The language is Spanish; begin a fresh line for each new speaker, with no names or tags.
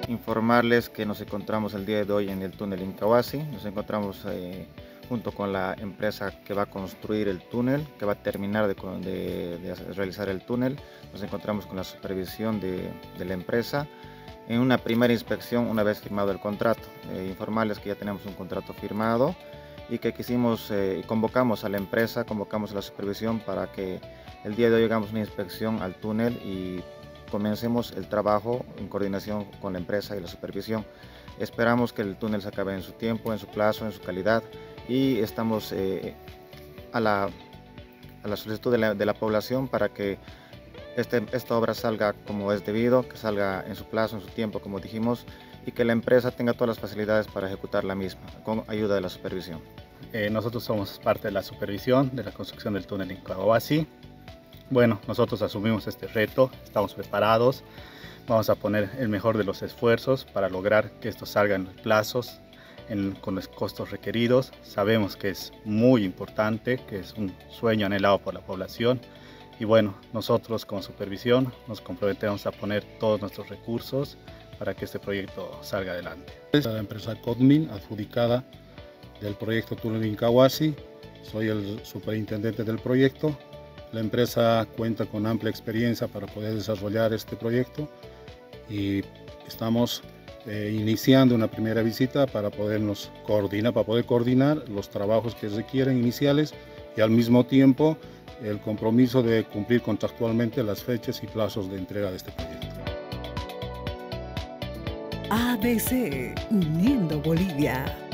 Informarles que nos encontramos el día de hoy en el túnel Incahuasi. Nos encontramos junto con la empresa que va a construir el túnel, que va a terminar de realizar el túnel. Nos encontramos con la supervisión de la empresa en una primera inspección una vez firmado el contrato. Informarles que ya tenemos un contrato firmado y que convocamos a la empresa, convocamos a la supervisión para que el día de hoy hagamos una inspección al túnel y comencemos el trabajo en coordinación con la empresa y la supervisión. Esperamos que el túnel se acabe en su tiempo, en su plazo, en su calidad, y estamos a la solicitud de la población para que esta obra salga como es debido, que salga en su plazo, en su tiempo, como dijimos, y que la empresa tenga todas las facilidades para ejecutar la misma, con ayuda de la supervisión.
Nosotros somos parte de la supervisión de la construcción del túnel Incahuasi. Bueno, nosotros asumimos este reto, estamos preparados, vamos a poner el mejor de los esfuerzos para lograr que esto salga en los plazos, con los costos requeridos. Sabemos que es muy importante, que es un sueño anhelado por la población, y bueno, nosotros con supervisión nos comprometemos a poner todos nuestros recursos para que este proyecto salga adelante.
La empresa Codmin, adjudicada del proyecto Túnel Incahuasi, soy el superintendente del proyecto. La empresa cuenta con amplia experiencia para poder desarrollar este proyecto y estamos iniciando una primera visita para poder coordinar los trabajos que requieren iniciales y al mismo tiempo el compromiso de cumplir contractualmente las fechas y plazos de entrega de este proyecto.
ABC, uniendo Bolivia.